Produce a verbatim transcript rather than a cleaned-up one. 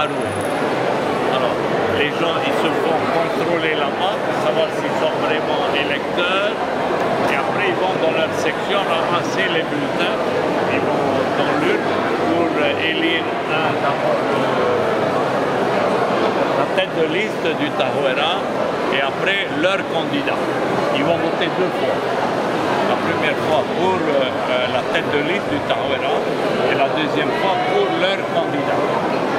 Arouet. Alors, les gens, ils se font contrôler là-bas pour savoir s'ils sont vraiment électeurs. Et après, ils vont dans leur section ramasser les bulletins. Ils vont dans l'urne pour élire un, d'abord la tête de liste du Tahuera et après leur candidat. Ils vont voter deux fois. La première fois pour euh, la tête de liste du Tahuera et la deuxième fois pour leur candidat.